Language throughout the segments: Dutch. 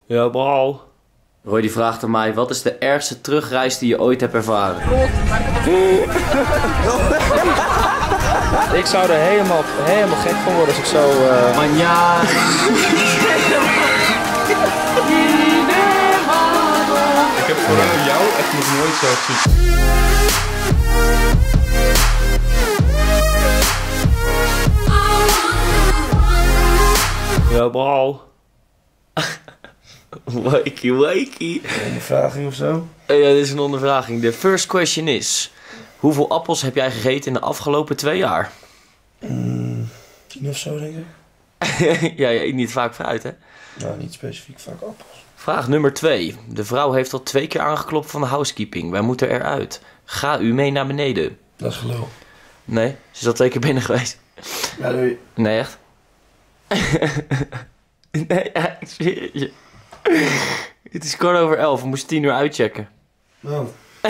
Ja, bro. Roy die vraagt aan mij, wat is de ergste terugreis die je ooit hebt ervaren? Ik zou er helemaal gek van worden als ik zo... Manja. Ik heb voor jou echt nog nooit zo gezien. Ja, bro. Wakey. Ondervraging of zo? Ja, dit is een ondervraging. De first question is... Hoeveel appels heb jij gegeten in de afgelopen 2 jaar? 10 of zo, denk ik. Ja, je eet niet vaak fruit, hè? Nou, niet specifiek vaak appels. Vraag nummer 2. De vrouw heeft al 2 keer aangeklopt van de housekeeping. Wij moeten eruit. Ga u mee naar beneden. Dat is gelul. Nee, ze is al 2 keer binnen geweest. Ja, doei. Nee, echt? Nee, ja, ik zweer het je. Het is 11:15. We moesten 10 uur uitchecken. Nou.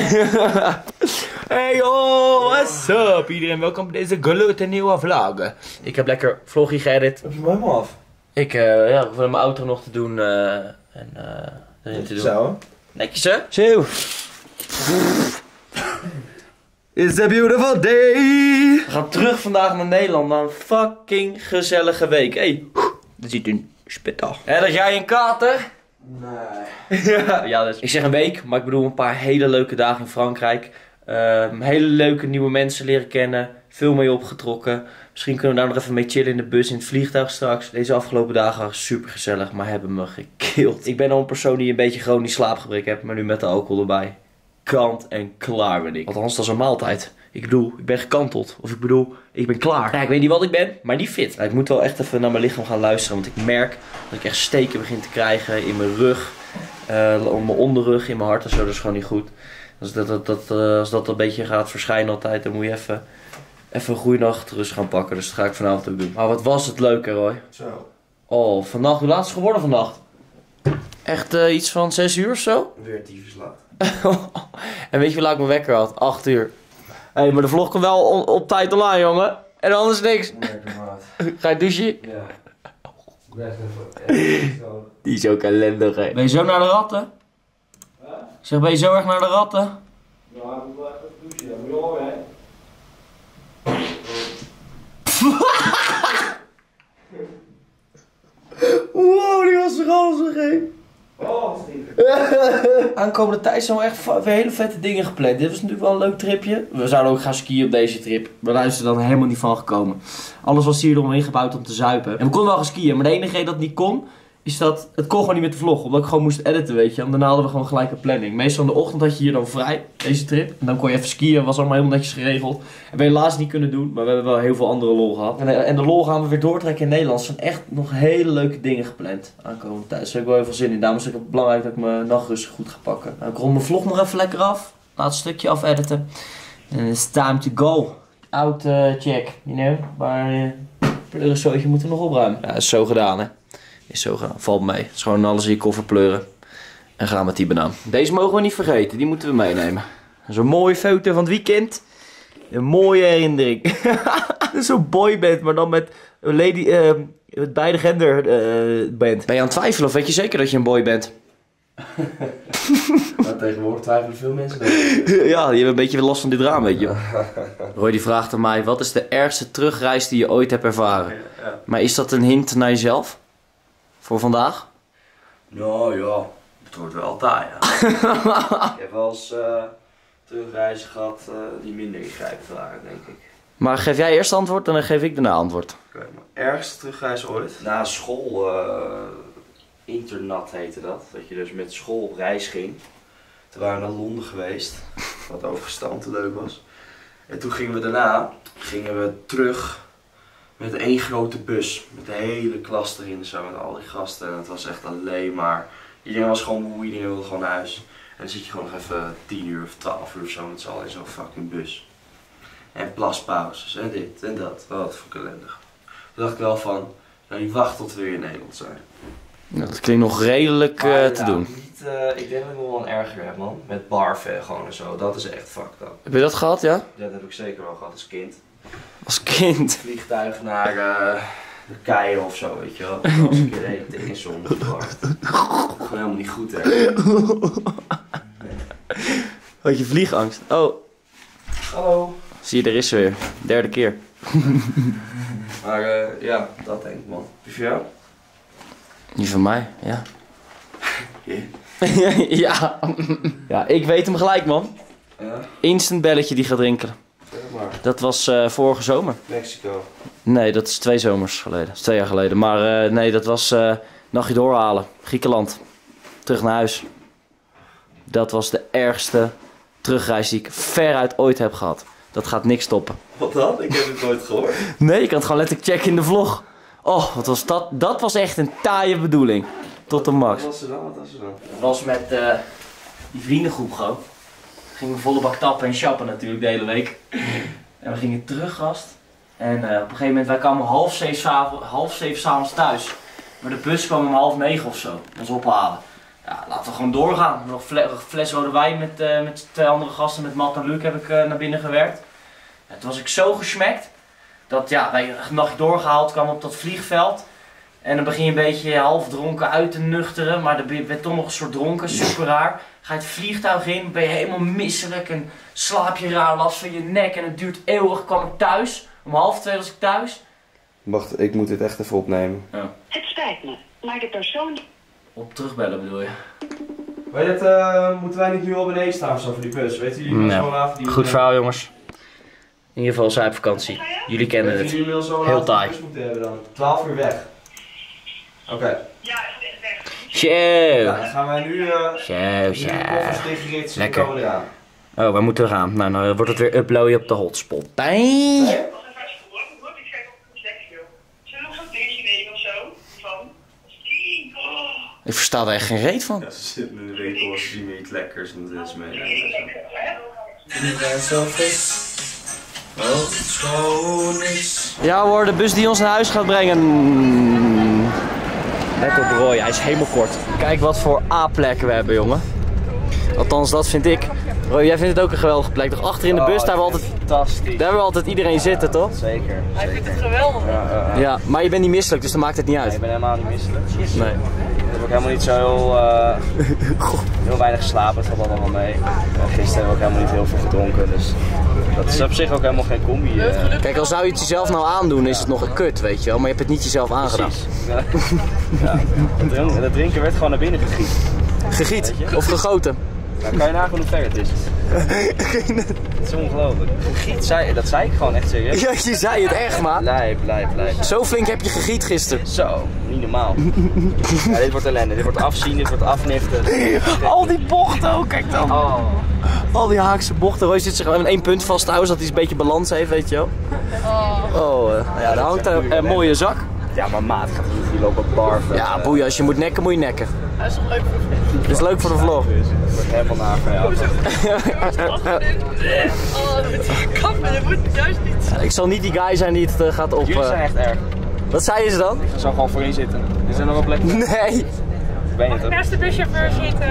Hey yo, what's up? Iedereen welkom bij deze gloednieuwe vlog. Ik heb lekker vloggie geëdit. Heb je hem helemaal af? Ik hoef mijn auto nog te doen erin te doen. Zo. Netjes hè? Zo. It's a beautiful day. We gaan terug vandaag naar Nederland na een fucking gezellige week. Hey, dat ziet een spitdag. En dan ga je een kater? Nee. Ja, dus. Ik zeg een week, maar ik bedoel een paar hele leuke dagen in Frankrijk. Hele leuke nieuwe mensen leren kennen. Veel mee opgetrokken. Misschien kunnen we daar nog even mee chillen in de bus, in het vliegtuig straks. Deze afgelopen dagen waren super gezellig, maar hebben me gekild. Ik ben al een persoon die een beetje chronisch slaapgebrek heeft, maar nu met de alcohol erbij. Kant en klaar ben ik. Althans, dat is een maaltijd. Ik bedoel, ik ben gekanteld. Of ik bedoel, ik ben klaar. Ja, ik weet niet wat ik ben, maar niet fit. Nou, ik moet wel echt even naar mijn lichaam gaan luisteren. Want ik merk dat ik echt steken begin te krijgen in mijn rug. Mijn onderrug, in mijn hart en zo. Dat is gewoon niet goed. Als dat een beetje gaat verschijnen altijd, dan moet je even een goede nacht rust gaan pakken. Dus dat ga ik vanavond ook doen. Maar wat was het leuk, hè, Roy? Zo. Oh, vannacht. Hoe laat is het geworden vannacht? Echt iets van 6 uur of zo? Weer tyfus laat. En weet je hoe laat ik mijn wekker had? 8 uur. Hé, maar de vlog komt wel op tijd online, jongen. En anders niks. Ga je douchen? Ja. Best even. Die is ook ellendig, hè. Ben je zo naar de ratten? Zeg, ben je zo erg naar de ratten? Ja, ik moet wel even douchen. Dat moet je al, hè? Wow, die was er alles vergeten. Oh, stinker. Aankomende tijd zijn we echt weer hele vette dingen gepland. Dit was natuurlijk wel een leuk tripje. We zouden ook gaan skiën op deze trip. Maar daar is er dan helemaal niet van gekomen. Alles was hier eromheen gebouwd om te zuipen. En we konden wel gaan skiën, maar de enige reden dat het niet kon, is dat het kon gewoon niet met de vlog. Omdat ik gewoon moest editen, weet je. En daarna hadden we gewoon gelijk een planning. Meestal in de ochtend had je hier dan vrij, deze trip. En dan kon je even skiën, was allemaal helemaal netjes geregeld. En we helaas niet kunnen doen, maar we hebben wel heel veel andere lol gehad. En de lol gaan we weer doortrekken in Nederland. Er zijn echt nog hele leuke dingen gepland aankomende tijd. Dus daar heb ik wel heel veel zin in. Daarom is het belangrijk dat ik mijn nachtrust goed ga pakken. Nou, ik rond mijn vlog nog even lekker af. Laatste stukje afediten. En it's time to go. Out check, you know. Maar pleurensootje moeten we nog opruimen. Ja, is zo gedaan, hè. Is zo gedaan. Valt mee. Het is gewoon alles in je koffer pleuren. En gaan met die banaan. Deze mogen we niet vergeten. Die moeten we meenemen. Zo'n mooie foto van het weekend. Een mooie herinnering. Zo'n boyband, maar dan met beide gender band. Ben je aan het twijfelen of weet je zeker dat je een boy bent? Nou, tegenwoordig twijfelen veel mensen. Ja, die hebben een beetje last van dit raam, weet je. Roy die vraagt aan mij, wat is de ergste terugreis die je ooit hebt ervaren? Ja. Maar is dat een hint naar jezelf? Voor vandaag? Nou ja, het wordt wel altijd, ja. Ik heb wel eens terugreizen gehad die minder ingrijpend waren, denk ik. Maar geef jij eerst antwoord en dan geef ik daarna antwoord. Oké, mijn ergste terugreis ooit? Na school, internat heette dat. Dat je dus met school op reis ging. Toen waren we naar Londen geweest, wat overigens te leuk was. En toen gingen we terug met één grote bus. Met de hele klas erin, zo, met al die gasten. En het was echt alleen maar, iedereen was gewoon moe, iedereen wilde gewoon naar huis. En dan zit je gewoon nog even 10 uur of 12 uur of zo met z'n allen in zo'n fucking bus. En plaspauzes en dit en dat. Wat voor ellendig. Toen dacht ik wel van, nou niet wachten tot we weer in Nederland zijn. Nou, dat klinkt nog redelijk te doen. Niet, ik denk dat ik nog wel een erger heb, man. Met barven gewoon en zo. Dat is echt fucked up. Heb je dat gehad, ja? Dat heb ik zeker wel gehad als kind. Als kind? Vliegtuig naar Turkije of zo, weet je wel. Als ik er één tegen zon gebracht. gewoon helemaal niet goed, hè. Had je vliegangst? Oh. Hallo. Zie je, er is ze weer. Derde keer. Maar ja, dat denk ik, man. Die voor jou? Die van mij, ja. Yeah. Ja. Ja, ik weet hem gelijk, man. Ja, Instant belletje die gaat rinkelen. zeg maar. Dat was vorige zomer. Mexico. Nee, dat is 2 zomers geleden. Dat is 2 jaar geleden. Maar nee, dat was nachtje doorhalen. Griekenland. Terug naar huis. Dat was de ergste terugreis die ik veruit ooit heb gehad. Dat gaat niks stoppen. Wat dan? Ik heb het nooit gehoord. Nee, je kan het gewoon letterlijk checken in de vlog. Oh, wat was dat? Dat was echt een taaie bedoeling. Tot de max. Wat was er dan? Het was met die vriendengroep gewoon. Gingen we volle bak tappen en chappen natuurlijk de hele week. En we gingen terug, gast. En op een gegeven moment, wij kwamen om 6:30 s'avonds thuis. Maar de bus kwam om 8:30 of zo. Ons ophalen. Ja, laten we gewoon doorgaan. Nog een fles rode wijn met 2 andere gasten, met Matt en Luc, heb ik naar binnen gewerkt. Ja, toen was ik zo gesmekt. Dat ja, wij een nachtje doorgehaald, kwamen op dat vliegveld. En dan begin je een beetje half dronken uit te nuchteren, maar dan ben je toch nog een soort dronken, super raar. Ga je het vliegtuig in, ben je helemaal misselijk en slaap je raar, last van je nek en het duurt eeuwig. Kwam ik thuis, om 1:30 was ik thuis. Wacht, ik moet dit echt even opnemen. Ja. Het spijt me, maar de persoon... Op terugbellen bedoel je? Weet je, moeten wij niet nu al beneden staan zo voor die bus? Weten jullie Nee. zo'n avond die... Goed verhaal, jongens. In ieder geval zuipvakantie. Jullie kennen Weten het. jullie wel zo'n Heel avond die taai. bus moeten hebben dan? 12 uur weg. Oké. Zo. Ja, dan gaan wij nu Zo, hier de koffers dichtritsen en Lekker. komen eraan. Oh, wij moeten gaan. Nou, dan wordt het weer uploaden op de hotspot. Bang. Ik versta er echt geen reet van. Ja, ze zitten in de winkel als ze zien weer iets lekkers en dat is mee. Ja hoor, de bus die ons naar huis gaat brengen. Lekker op Roy, hij is helemaal kort. Kijk wat voor A-plekken we hebben, jongen. Althans, dat vind ik. Roy, jij vindt het ook een geweldige plek. Toch achter in de bus, daar hebben we altijd, fantastisch. daar hebben we altijd iedereen zitten, toch? Zeker. Hij vindt het geweldig. Ja, maar je bent niet misselijk, dus dan maakt het niet Ik uit. ben helemaal niet misselijk. Nee. Ik heb ook helemaal niet zo heel weinig geslapen, dat valt allemaal mee. Gisteren hebben we ook helemaal niet heel veel gedronken, dus dat is op zich ook helemaal geen combi. Kijk, al zou je het jezelf nou aandoen, is het nog een kut, weet je wel. Maar je hebt het niet jezelf aangedaan. Precies. Ja, dat drinken werd gewoon naar binnen gegiet. Gegiet of gegoten. Nou, kan je nagaan hoe ver het is? Het is ongelooflijk. Gegiet, dat zei ik gewoon echt serieus. Ja, je zei het echt, man. Lijp. Zo flink heb je gegiet gisteren. Zo, niet normaal. Ja, dit wordt ellende. Dit wordt afzien, dit wordt afniften. Al die bochten ook, kijk dan. Oh. Al die Haakse bochten. Roy zit zich gewoon in 1 punt vast te houden, zodat hij een beetje balans heeft, weet je wel. Oh, nou ja, daar hangt een mooie zak. Ja, maar maat gaat hier lopen barven. Ja, boeien, als je moet nekken, moet je nekken. Dat is toch leuk voor Dat is leuk voor de vlog. Ik word helemaal naar van jou. Oh, met die kappen, dat moet juist niet. Ik zal niet die guy zijn die het gaat op... Jullie zijn echt erg. Wat zei je ze dan? Ik ga zo gewoon voor je zitten. Er zijn nog wel plekken. Nee. Ik weet het ook. Naast de buschauffeur zitten.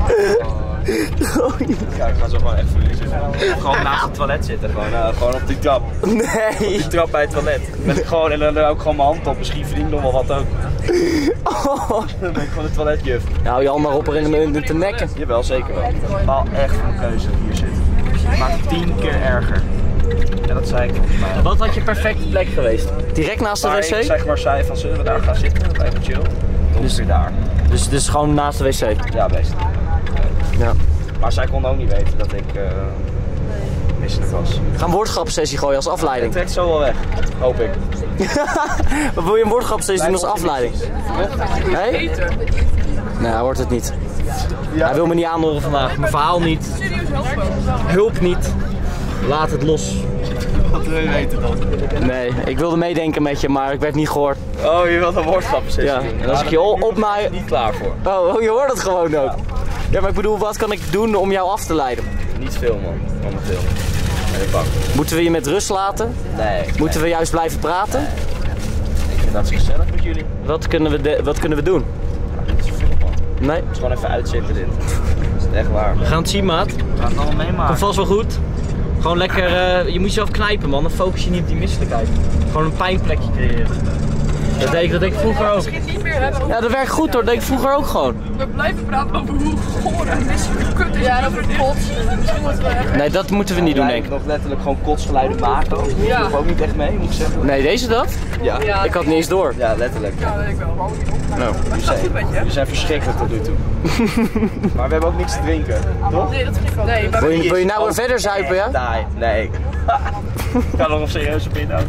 Ja, ik ga zo gewoon echt voor jullie zitten. Gewoon naast het toilet zitten. Gewoon op die trap. Nee. Die trap bij het toilet. Met ik gewoon, en dan ook gewoon mijn hand op. Misschien verdien ik nog wel wat ook. Oh. Dan ben ik gewoon een toiletjuf. Nou, je hand maar op erin te nekken. Jawel, zeker wel. Ik bepaal echt van de keuze dat ik hier zit. Het maakt het 10 keer erger. En dat zei ik volgens mij. Wat had je perfecte plek geweest? Direct naast de Maar wc? ik zeg maar, zei van zullen we daar gaan zitten? Even chill. Dus weer daar. Dus gewoon naast de wc? Ja, best. Ja. Maar zij kon ook niet weten dat ik misselijk was. Ga een woordgrappensessie gooien als Het afleiding. trekt zo wel weg, hoop ik. Wat wil je een woordgrappensessie doen als afleiding? Nee? Nee, wordt het niet. Hij wil me niet aanhoren vandaag. Mijn verhaal niet. Hulp niet. Laat het los. Wat wil je weten dan? Nee, ik wilde meedenken met je, maar ik werd niet gehoord. Oh, je wilt een woordgrappensessie Ja, doen. en als ik je opnaaien... Niet klaar voor. Oh, je hoort het gewoon ook. Ja, maar ik bedoel, wat kan ik doen om jou af te leiden? Niet veel man, momenteel. Ben ik bang. Moeten we je met rust laten? Nee. Moeten we juist blijven praten? Ik vind dat zo gezellig met jullie. Wat kunnen we doen? Niet zoveel man. Nee? Het is gewoon even uitzitten dit. Dat is echt waar. We gaan het zien, maat. We gaan het allemaal meemaken. Komt vast wel goed. Gewoon lekker, je moet jezelf knijpen man, dan focus je niet op die misselijkheid. Gewoon een pijnplekje creëren. Dat deed ik vroeger ook. Misschien niet meer hebben. Ja, dat werkt goed hoor. Dat deed ik vroeger ook gewoon. We blijven praten over hoe goor en misselijk kut is. Ja, over het kots. Misschien moeten we echt... Nee, dat moeten we niet doen, denk ik. Nog letterlijk gewoon kotsgeluiden maken. Ja. Dat ook niet echt mee, moet ik zeggen. Nee, deze dat? Ja. Ja, Ik had niet eens door. Ja, letterlijk. Ja, dat weet ik wel. Nou. Maar het gaat goed met je. We zijn verschrikkelijk tot nu toe. Maar we hebben ook niks te drinken, toch? Nee, dat vind ik wel. Nee, maar Wil je nou weer verder zuipen, ja? Nee, nee. Ik ga nog een serieuze pin ook.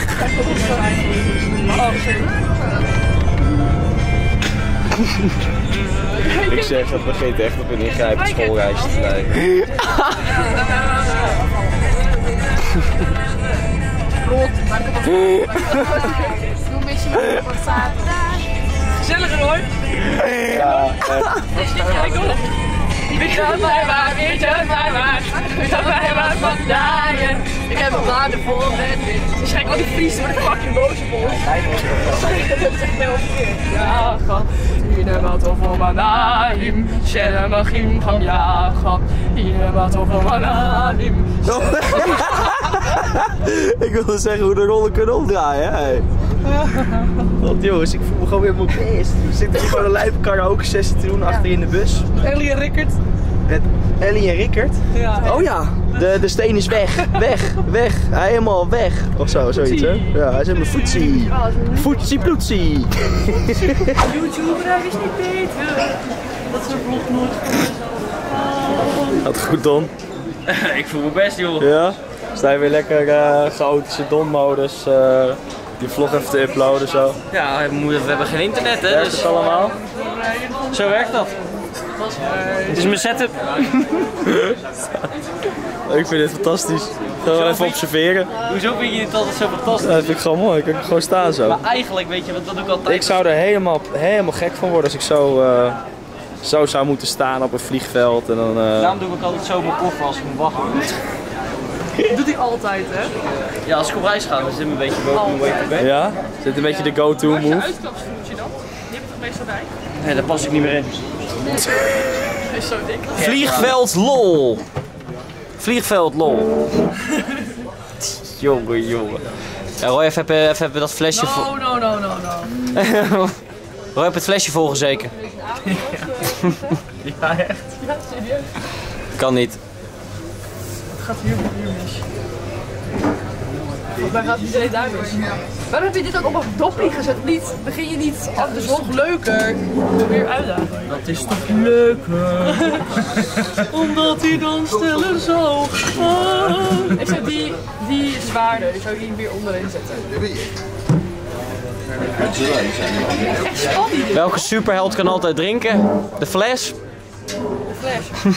Ik zeg, dat begint echt op een ingrijpend schoolreisje te lijken. Doe een beetje voor zaterdag. Gezelliger hoor. Ja, Weet je mij waar, weet je mij waar, weet je mij waar vandaan. Ik heb een waardevol met ze schrijven al die Fries door de fucking boze bos. Dat is echt heel verkeerd. Ja, gat, hier wat over Manaim, Sheremachim van ja, gat, hier wat over Manaim. ik wilde zeggen hoe de rollen kunnen omdraaien, hè. Want jongens, ik voel me gewoon weer op mijn best. We zitten hier gewoon een lijpe karaoke sessie te doen achter in de bus. Ellie en Rickert. Met Ellie en Rickert. Ja. Oh ja, de steen is weg. Weg. Hij helemaal weg. Of zo, zoiets hè. Ja, hij is helemaal foetsie. Foetsie ploetsie. YouTuber, hij wist niet beter. Dat ze vlog nooit Had goed Don. Ik voel me best, joh. Ja. Sta je weer lekker chaotische Don-modus. Die vlog even te uploaden zo. Ja, we hebben geen internet, hè? Werkt Dus het allemaal? zo werkt dat. Dit is mijn setup. Ik vind dit fantastisch. Gewoon even observeren. Hoezo vind je dit altijd zo fantastisch? Dat vind ik gewoon mooi. Ik kan gewoon staan zo. Maar eigenlijk, weet je, wat dat doe ik altijd. Ik zou er helemaal gek van worden als ik zo zou moeten staan op een vliegveld en dan... Daarom doe ik altijd zo mijn koffer als ik moet wachten. Dat doet hij altijd, hè? Ja, als ik op reis ga, dan is dit een beetje go way to back. Ja? Is dit een beetje de go-to Waar is je move? uitklapsvoetje dan? Die heb je toch meestal bij? Nee, daar pas ik niet meer in. Dat is zo dik. Vliegveld lol. Vliegveld lol. jongen. Ja, Roy, even dat flesje vol. No. Roy, heb het flesje volgezeken. Ja, echt? Ja, serieus. Kan niet. Het gaat hier mis. Volgens mij gaat iedereen daar mis. Waarom heb je dit ook op een doppie gezet? Begin je niet af, dat is toch leuker? Weer uitdagen. Dat is toch leuker? Omdat hij dan stiller zo gaat. Ik zou die zwaarder, ik zou die weer onderin zetten. Echt spannend. Welke superheld kan altijd drinken? De Flash? De flash.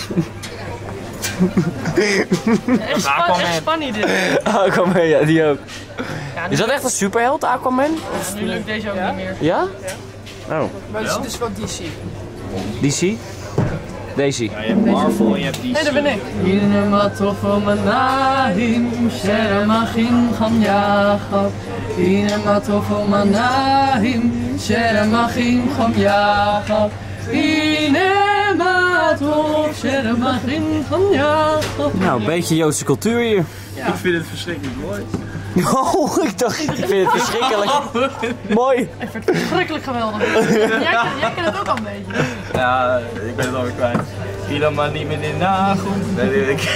Echt spannend dit. Aquaman, ja, die ook. Is dat echt een superheld, Aquaman? Nu lukt deze ook niet meer. Ja? Oh. Maar het is dus van DC. DC? Daisy. Ja, je hebt Marvel en je hebt DC. Nee, dat ben ik. Inema tofo manahim, sheremachim gam yachab. Inema tofo manahim, sheremachim gam yachab. Inema tof, sheremachim gam yachab. Nou, een beetje Joodse cultuur hier. Ik vind het verschrikkelijk mooi. Oh, ik dacht, ik vind het verschrikkelijk. Mooi. Ik vind het verschrikkelijk geweldig. Jij kent het ook al een beetje. Ja, ik ben het alweer kwijt. Ieder maar niet meer in nagel. Nee, weet ik.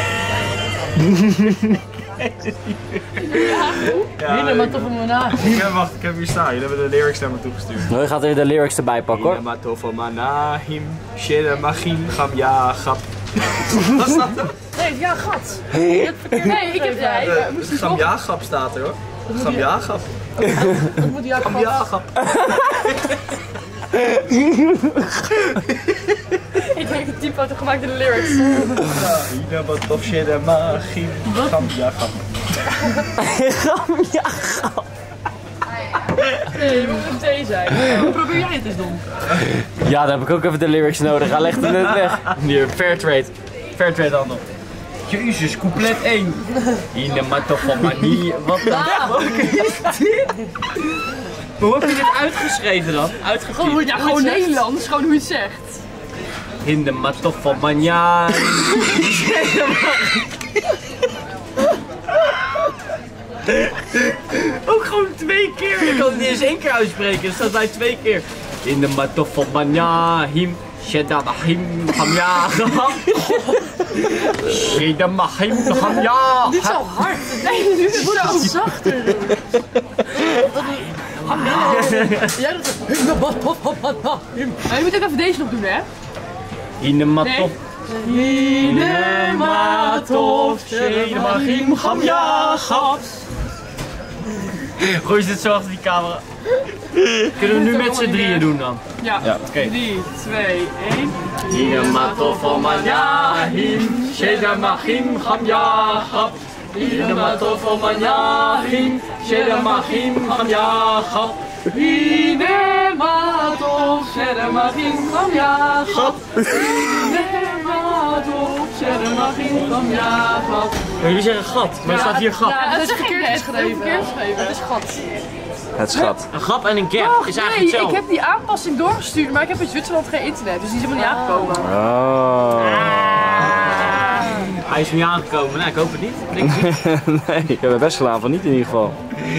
Inema tofo manahim. Ik heb hier staan. Jullie hebben de lyrics naar me toegestuurd. Nou, je gaat er de lyrics erbij pakken hoor. Inema tofo manahim, sheremachim gam yachab. Wat staat er? Nee, ja, gat. Nee, ik heb jij. Gam yachab staat er hoor. Gam yachab. Dat moet jij Gam yachab. Ik denk het type had gemaakt in de lyrics. Inema tof sheremachim gam yachab. Nee, je moet een thee zijn. Hoe probeer jij het eens, Don? Ja, dan heb ik ook even de lyrics nodig. Hij legt het net weg. Hier, Fairtrade. Fairtrade handel. Jezus, couplet 1. Inema tofo mani. Wat dan? Hoe heb je dit uitgeschreven dan? Gewoon Nederlands, gewoon hoe je het zegt. Inema tofo mani. Ook gewoon 2 keer. Ik kan het niet eens 1 keer uitspreken. Het staat bij 2 keer. In de matof van Banjahim. Shedamahim Hamya. Shedamahim Hamya. Niet zo hard. Nee, nu moet het al zachter doen. Jij doet het. Je moet ook even deze nog doen, hè? In de matof. In de matof. Shedamahim Hamya. Gooi je dit zo achter die camera? Kunnen we nu met z'n drieën doen dan? Ja. Oké. 3, 2, 1. Ina matof van Banjahim, Shedamahim Hamya. Ina matof van Banjahim, Shedamahim Hamya. Ine matof, Shedamahim Hamya. Ine matof, Shedamahim Hamya. Jullie zeggen gat, maar er staat hier gat. Ja, dat is verkeerd geschreven. Het is gat. Het schat. Een grap en een gap is eigenlijk Nee, ik hetzelfde. heb die aanpassing doorgestuurd, maar ik heb in Zwitserland geen internet, dus die is helemaal niet aangekomen. Oh. Hij is nu aangekomen, nou ik hoop het niet. Denk ik niet. Nee, ik heb het best gedaan van niet in ieder geval.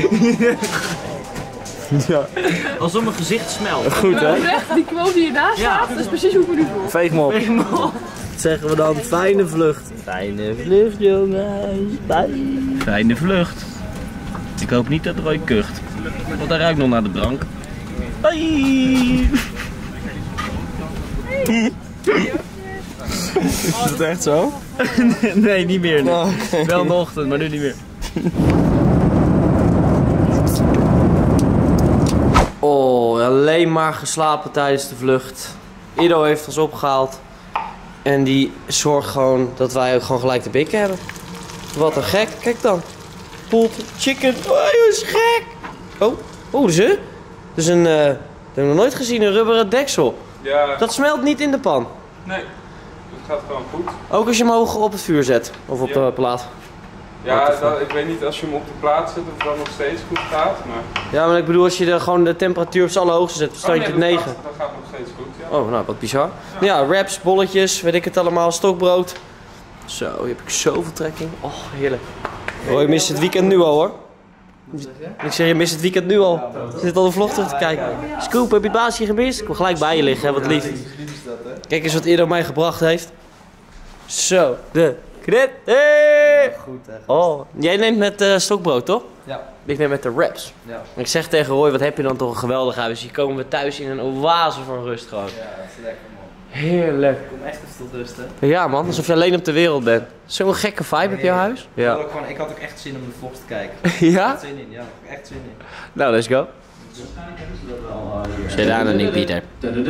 Ja. Alsof mijn gezicht smelt. Goed hè? Oprecht, die quote die hiernaast staat, dat is precies hoe ik me nu voel. Veeg me op. Wat zeggen we dan? Fijne vlucht. Fijne vlucht jongens. Bye. Fijne vlucht. Ik hoop niet dat Roy kucht. Want hij ruikt nog naar de drank. Bye. Is het echt zo? Nee, niet meer. Nee. Wel in de ochtend, maar nu niet meer. Oh, alleen maar geslapen tijdens de vlucht. Ido heeft ons opgehaald. En die zorgt gewoon dat wij ook gewoon gelijk de bik hebben. Wat een gek. Kijk dan. Pulled chicken. Oh, dat is gek. Oh, dus hè? Dus een, dat hebben we nog nooit gezien, een rubberen deksel. Ja, Dat smelt niet in de pan. nee. Het gaat gewoon goed. Ook als je hem hoog op het vuur zet. Of op de plaat. Ja, ik weet niet als je hem op de plaat zet of dat nog steeds goed gaat, maar... Ja, maar ik bedoel als je gewoon de temperatuur op z'n allerhoogste zet, dan stand je op 9. Dat gaat nog steeds goed, ja. Oh, nou, wat bizar. Ja, wraps, bolletjes, weet ik het allemaal, stokbrood. Zo, hier heb ik zoveel trekking. Oh, heerlijk. Oh, je mist het weekend nu al, hoor. Ik zeg, je mist het weekend nu al. Je zit al de vlog terug te kijken. Scoop, heb je het baasje gemist? Ik wil gelijk bij je liggen, hè, wat lief. Kijk eens wat Ido mij gebracht heeft. Zo, de kret. Hey! Goed hè. Oh, jij neemt met stokbrood, toch? Ja. Ik neem met de wraps. Ja. Ik zeg tegen Roy, wat heb je dan toch een geweldig huis. Hier komen we thuis in een oase van rust gewoon. Ja, dat is lekker man. Heerlijk. Ik kom echt even tot rust hè. Ja man, alsof je alleen op de wereld bent. Zo'n gekke vibe op jouw huis. Ja. Ik had ook echt zin om de vlogs te kijken. Ja? Zin in, ja. Echt zin in. Nou, let's go. Zit aan en niet, Pieter.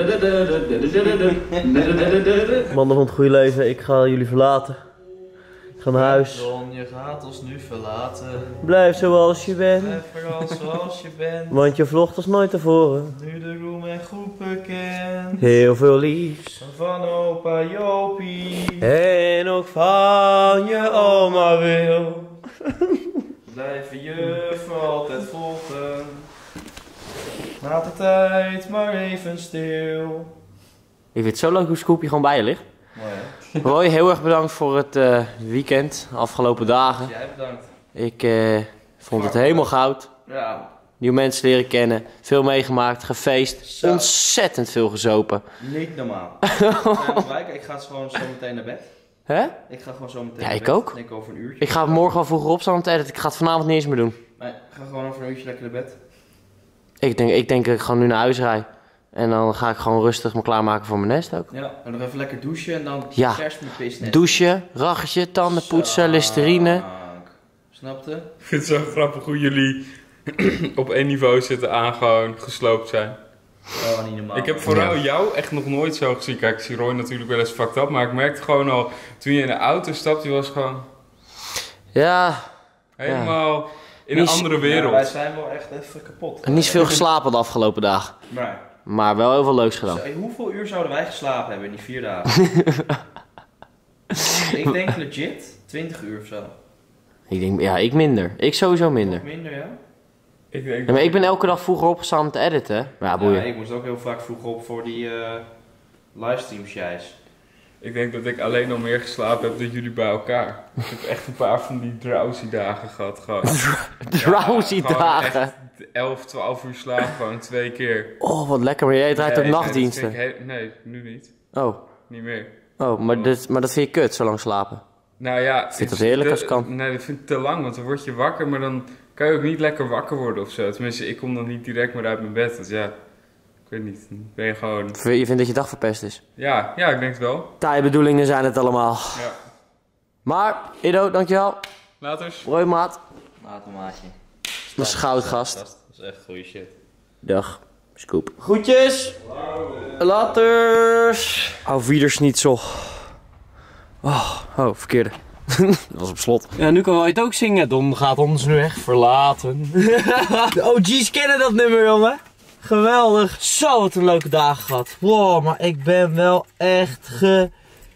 Mannen van het goede leven, ik ga jullie verlaten. Ik ga naar huis. Don, je gaat ons nu verlaten. Blijf zoals je bent. Blijf vooral zoals je bent. Want je vlogt als nooit tevoren. Nu de roem en goed bekend. Heel veel liefs. Van opa Jopie. En ook van je oma Wil. Blijven je voor altijd volgen. Laat de tijd maar even stil. Ik vind het zo leuk hoe Scoopje gewoon bij je ligt. Mooi hè? Roy, heel erg bedankt voor het weekend, de afgelopen dagen. Jij bedankt. Ik vond het helemaal goud. Ja, Nieuwe mensen leren kennen, veel meegemaakt, gefeest, Zo. ontzettend veel gezopen. niet normaal. Ik ga gewoon zo meteen naar bed. Hè? Ik ga gewoon zo meteen Ja, naar ik bed. ook. Ik denk over een uurtje. Ik ga morgen al vroeger opstaan om te editen. Ik ga het vanavond niet eens meer doen. Nee, ik ga gewoon over een uurtje lekker naar bed. Ik denk dat ik gewoon nu naar huis rijd. En dan ga ik gewoon rustig me klaarmaken voor mijn nest ook. Ja, en nog even lekker douchen en dan Ja. vers met pisnet. Douchen, raggetje, tanden poetsen, listerine. Snapte? Ik vind het zo grappig hoe jullie op één niveau zitten aan gewoon gesloopt zijn. Oh, niet normaal. Ik heb vooral jou echt nog nooit zo gezien. Kijk, ik zie Roy natuurlijk wel eens fucked up, maar ik merkte gewoon al, toen je in de auto stapte, je was gewoon Ja, helemaal in Niet- een andere Ja, wereld. wij zijn wel echt even kapot. niet zoveel geslapen de afgelopen dagen. Maar, Maar wel heel veel leuks gedaan. hoeveel uur zouden wij geslapen hebben in die 4 dagen? Ik denk legit 20 uur of zo. Ik denk, ja, ik minder. Ik sowieso minder. Minder, ja? Ik denk, Ja, maar ik ben elke dag vroeger opgestaan om te editen. Maar ja, Ja, boeien. ik moest ook heel vaak vroeg op voor die livestreams, jijs. Ik denk dat ik alleen al meer geslapen heb dan jullie bij elkaar. Ik heb echt een paar van die drowsy dagen gehad. Drowsy dagen? 11, 12 uur slaap gewoon 2 keer. Oh, wat lekker. Maar jij draait ook nachtdiensten? Nee, nu niet. Oh. Niet meer. Oh, maar dat vind je kut, zo lang slapen? Nou ja... Ik vind dat heerlijk als het kan. Nee, dat vind ik te lang, want dan word je wakker, maar dan kan je ook niet lekker wakker worden of zo. Tenminste, ik kom dan niet direct meer uit mijn bed, dus ja... Ik weet niet, dan ben je gewoon... Je vindt dat je dag verpest is? Ja, ik denk het wel. Taaie bedoelingen zijn het allemaal. Ja. Maar, Ido, dankjewel. Laters. Hoi, maat. Later, maatje. Mijn schoutgast. Dat is echt goede shit. Dag. Scoop. Groetjes. Laters. Auf Wiedersnitzel. Oh, verkeerde. Dat was op slot. Ja, nu kan wij het ook zingen. Don gaat ons nu echt verlaten. De OG's kennen dat nummer, jongen. Geweldig. Zo, wat een leuke dagen gehad. Wow, maar ik ben wel echt gekilld.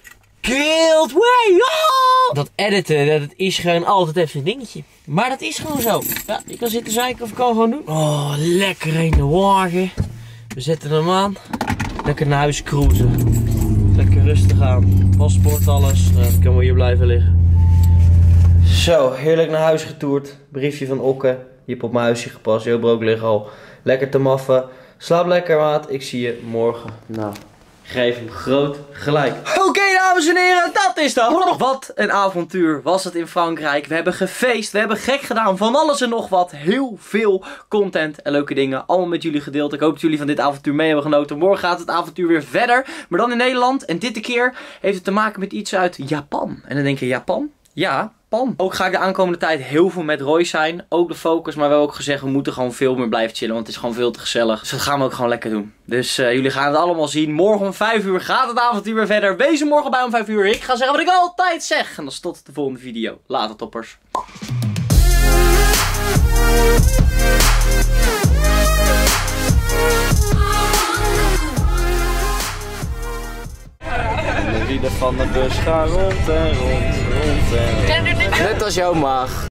Dat editen, dat is gewoon altijd even een dingetje. Maar dat is gewoon zo. Ja, je kan zitten zeiken of ik kan gewoon doen. Oh, lekker in de wagen. We zetten hem aan. Lekker naar huis cruisen. Lekker rustig aan. Paspoort, alles. Nou, dan kunnen we hier blijven liggen. Zo, heerlijk naar huis getoerd. Briefje van Okke. Je hebt op mijn huisje gepast. Jouw broek ligt al lekker te maffen. Slaap lekker, maat. Ik zie je morgen. Nou, geef hem groot gelijk. Oké, dames en heren, dat is dat. Wat een avontuur was het in Frankrijk. We hebben gefeest, we hebben gek gedaan, van alles en nog wat. Heel veel content en leuke dingen, allemaal met jullie gedeeld. Ik hoop dat jullie van dit avontuur mee hebben genoten. Morgen gaat het avontuur weer verder, maar dan in Nederland. En dit keer heeft het te maken met iets uit Japan. En dan denk je, Japan? Ja, Japan. Ook ga ik de aankomende tijd heel veel met Roy zijn. Ook de focus, maar we hebben ook gezegd, we moeten gewoon veel meer blijven chillen. Want het is gewoon veel te gezellig. Dus dat gaan we ook gewoon lekker doen. Dus jullie gaan het allemaal zien. Morgen om 5 uur gaat het avontuur weer verder. Wees er morgen bij om 5 uur. Ik ga zeggen wat ik altijd zeg. En dan is tot de volgende video. Later, toppers. De wielen van de bus gaan rond en rond en rond. Net als jouw maag.